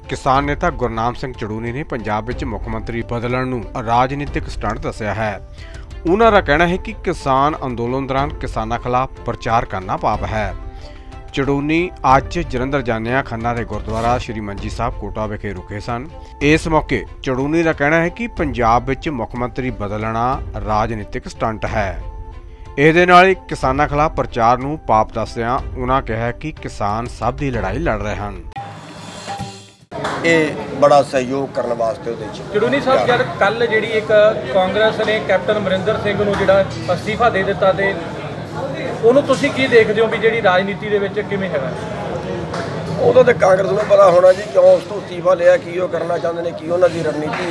किसान नेता गुरनाम सिंह चड़ूनी ने पंजाब विच मुख मंत्री बदलण नूं राजनीतिक स्टंट दस्सिया है। उन्हां दा कहना है कि किसान अंदोलन दौरान किसानां खिलाफ प्रचार करना पाप है। चड़ूनी अज जलंधर जानिया खन्ना के गुरुद्वारा श्री मंजी साहब कोटा विखे रुके सन। इस मौके चड़ूनी का कहना है कि पंजाब विच मुख मंत्री बदलना राजनीतिक स्टंट है। ਇਹਦੇ ਨਾਲ किसानां खिलाफ प्रचार ਨੂੰ पाप ਦੱਸਦਿਆਂ उन्हां कहा कि किसान सब दी लड़ाई लड़ रहे हैं। ये बड़ा सहयोग करने वास्ते चड़ूनी साहब जब कल जी एक कांग्रेस ने कैप्टन अमरिंदर सिंह नूं जिहड़ा अस्तीफा दे दिता ते उहनूं तुसीं की देखदे हो भी जिहड़ी राजनीति दे विच किवें हैगा? उदों ते कांग्रेस नूं पता होना जी क्यों उस तो अस्तीफा लिया, की वो करना चाहते हैं, की उन्हां दी रणनीति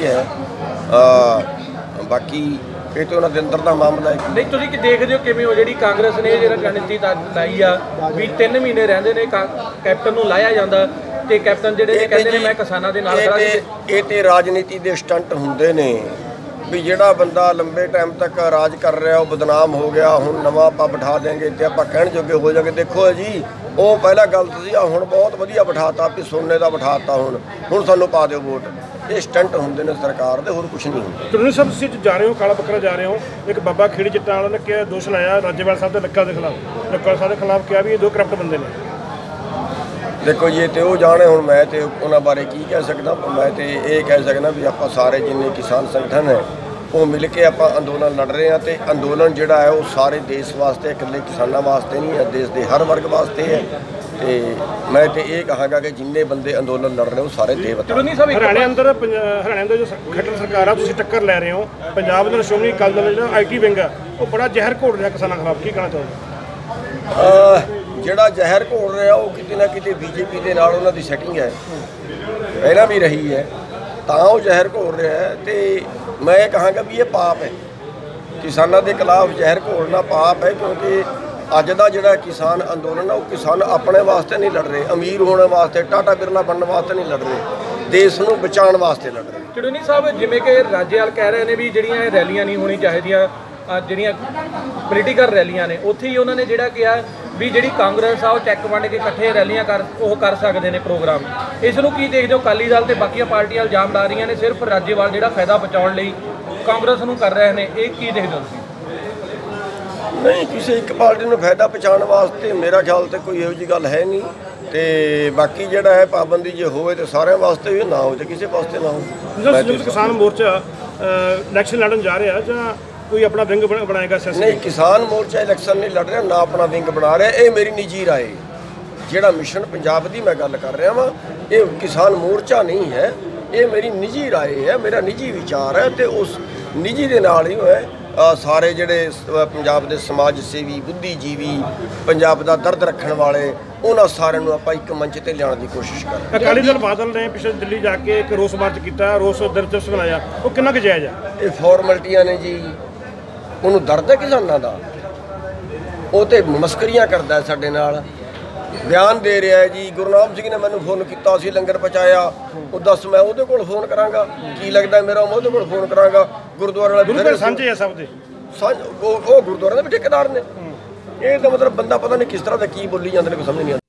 है। बाकी ये तो उन्होंने अंदर का मामला है। नहीं तुसीं की देखदे हो किवें हो जिहड़ी कांग्रेस ने जिहड़ा रणनीति लाई आ भी 3 महीने रहिंदे ने कैप्टन नूं लाया जांदा ते कैप्टन जिहड़े कहंदे ने मैं किसानां दे नाल खड़ा। ये ते राजनीति दे स्टंट हुंदे ने भी जिहड़ा बंदा लंबे टाइम तक राज कर रहा वो बदनाम हो गया, हुण नवां आपां बिठा देंगे ते आपां कहण जोगे हो जाएंगे। देखो जी वो पहला गलत सी, हुण बहुत वधिया बिठाता भी सोने का बिठाता, हुण सानूं पा दिओ वोट। ये स्टंट होंदे ने सरकार दे, होर कुछ नहीं होंदा। चड़ूनी साहब तुसीं जा रहे हो काला बकरा जा रहे हो, एक बाबा खेड़ी जट्टां वाला ने क्या दोष लाया राज्यपाल साहब के लक्का के खिलाफ किया भी ये 2 करप्ट बंदे ने। देखो ये तो वो जाने, हुण मैं तो उन्हां बारे की कह सकदा। मैं तो ये कह सकदा भी आपां सारे जिन्ने किसान संगठन है वो मिल के आपां अंदोलन लड़ रहे हैं ते अंदोलन जिहड़ा है वो सारे देश वास्ते, इकल्ले किसानां वास्ते नहीं है, देश के हर वर्ग वास्ते है। ਤੇ मैं तो ये कहांगा कि जिन्ने बंदे अंदोलन लड़ रहे हो सारे देवता। हरियाणे अंदर जो खट्टर सरकार है टक्कर लै रहे हो, पंजाब के श्रोमणी अकाली दल जो IT विंग है वो बड़ा जहर घोल रहा किसानों खिलाफ, की कहना चाहोगे? जिहड़ा जहर घोल रहा वो किते ना किते BJP के नाल उन्हां दी सेटिंग है, पहला भी रही है, तां वो जहर घोल रहा है। तो मैं कहांगा भी ये पाप है, किसानों के खिलाफ जहर घोलना पाप है। क्योंकि अज का जोड़ा किसान अंदोलन है वो किसान अपने वास्ते नहीं लड़ रहे, अमीर होने वास्ते, टाटा बिरला बनने वास्ते नहीं लड़ रहे, देश को बचाने वास्ते लड़ रहे। चड़ूनी साहब जिमें कि राज्यपाल कह रहे हैं भी जिहड़ियां रैलियां नहीं होनी चाहिए, जिहड़ियां पोलीटिकल रैलियां ने उत्थे ही उन्होंने जिहड़ा कहा भी जिहड़ी कांग्रेस आ चैक वंड के इकट्ठे रैलियां कर सकते हैं प्रोग्राम। इस नूं की देखदे हो? अकाली दल ते बाकी पार्टियां इल्जाम ला रही ने सिर्फ राज्यपाल जिहड़ा फायदा बचाउण लई कांग्रेस नूं कर रहे हैं, ये की देखदे हो? नहीं, किसी एक पार्टी को फायदा पहुँचाने वास्ते मेरा ख्याल तो कोई यही गल है नहीं। तो बाकी जोड़ा है पाबंदी जो हो तो सारे वास्ते भी ना हो, तो किसी वास्ते ना हो। किसान मोर्चा इलैक्शन लड़न जा रहा है या कोई अपना विंग बनाएगा? नहीं, किसान मोर्चा इलैक्शन नहीं लड़ रहा, ना अपना विंग बना रहा। ये मेरी निजी राय है, जोड़ा मिशन पंजाब की मैं गल कर रहा वा, ये किसान मोर्चा नहीं है, ये मेरी निजी राय है, मेरा निजी विचार है। तो उस निजी के नाल ही है सारे जिहड़े पंजाब के समाज सेवी, बुद्धिजीवी, पंजाब का दर्द रखने वाले, उन्होंने सारे आपां एक मंच पर लियाने की कोशिश कर। अकाली दल बादल ने पिछले दिल्ली जाके एक रोस मार्च किया, रोस दिवस बनाया, वो कितना कुछ जायज़ है? ये फॉर्मैलिटियां ने जी, उन्होंने दर्द है किसानों का, वो तो मस्करियां करता है साडे नाल, बयान दे रहा है जी। गुरनाम सिंह ने मैंने फोन किया, असीं लंगर पहुँचाया, वो दस मैं उहदे कोल फोन करांगा, की लगता मेरा मैं उहदे कोल फोन करांगा। गुरुद्वारे वाले सांझे है सब दे, वो गुरुद्वारे के भी ठेकेदार ने। ये तो मतलब बंदा पता नहीं किस तरह का की बोली जाते हैं, समझ नहीं आता।